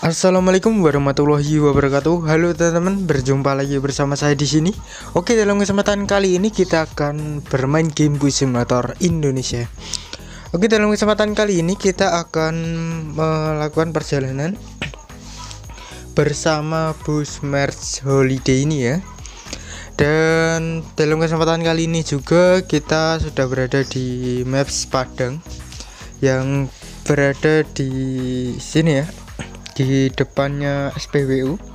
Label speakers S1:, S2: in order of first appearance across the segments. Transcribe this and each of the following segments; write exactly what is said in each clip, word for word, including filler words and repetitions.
S1: Assalamualaikum warahmatullahi wabarakatuh. Halo teman-teman, berjumpa lagi bersama saya di sini. Oke, dalam kesempatan kali ini kita akan bermain game Bus Simulator Indonesia. Oke, dalam kesempatan kali ini kita akan melakukan perjalanan bersama bus Merge Holiday ini ya. Dan dalam kesempatan kali ini juga kita sudah berada di Maps Padang yang berada di sini ya, di depannya S P B U.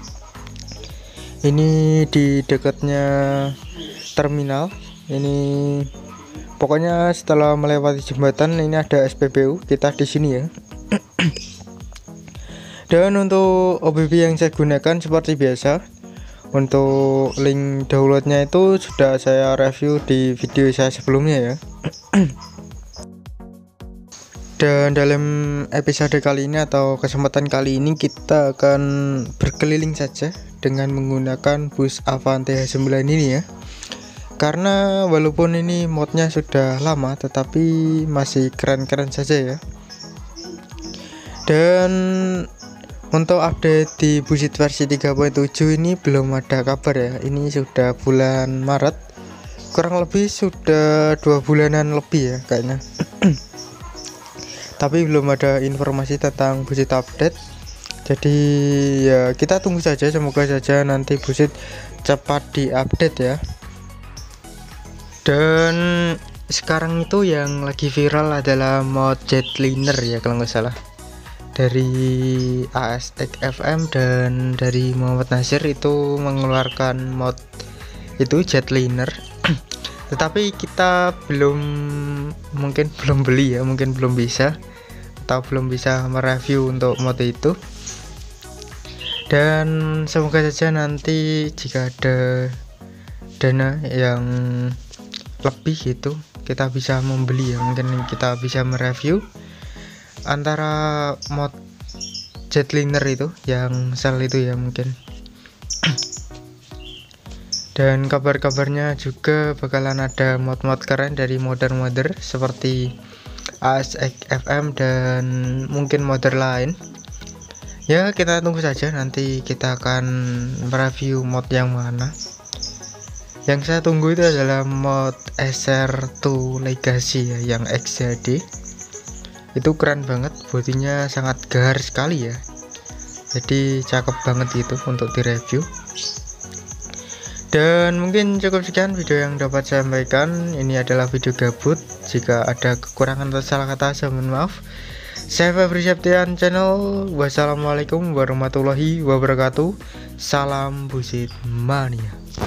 S1: Ini di dekatnya terminal. Ini pokoknya setelah melewati jembatan ini ada S P B U. Kita di sini ya. Dan untuk O B B yang saya gunakan seperti biasa, untuk link downloadnya itu sudah saya review di video saya sebelumnya ya. Dan dalam episode kali ini atau kesempatan kali ini kita akan berkeliling saja dengan menggunakan bus Avante H sembilan ini ya. Karena walaupun ini modnya sudah lama tetapi masih keren-keren saja ya. Dan untuk update di Busit versi tiga titik tujuh ini belum ada kabar ya. Ini sudah bulan Maret, kurang lebih sudah dua bulanan lebih ya kayaknya. Tapi belum ada informasi tentang Busit update. Jadi ya kita tunggu saja, semoga saja nanti Busit cepat diupdate ya. Dan sekarang itu yang lagi viral adalah mod Jetliner ya kalau nggak salah, dari A S X F M dan dari Muhammad Nasir itu mengeluarkan mod itu Jetliner. Tetapi kita belum, mungkin belum beli ya, mungkin belum bisa atau belum bisa mereview untuk mod itu. Dan semoga saja nanti jika ada dana yang lebih itu kita bisa membeli ya, mungkin kita bisa mereview antara mod Jetliner itu yang sel itu ya mungkin. Dan kabar-kabarnya juga bakalan ada mod-mod keren dari modder-modder seperti A S X F M dan mungkin modder lain. Ya kita tunggu saja, nanti kita akan mereview mod yang mana. Yang saya tunggu itu adalah mod S R dua Legacy ya, yang X H D. Itu keren banget, bodinya sangat gahar sekali ya. Jadi cakep banget itu untuk direview. Dan mungkin cukup sekian video yang dapat saya sampaikan. Ini adalah video gabut. Jika ada kekurangan atau salah kata saya mohon maaf. Saya Febri Septian channel. Wassalamualaikum warahmatullahi wabarakatuh. Salam Busit Mania.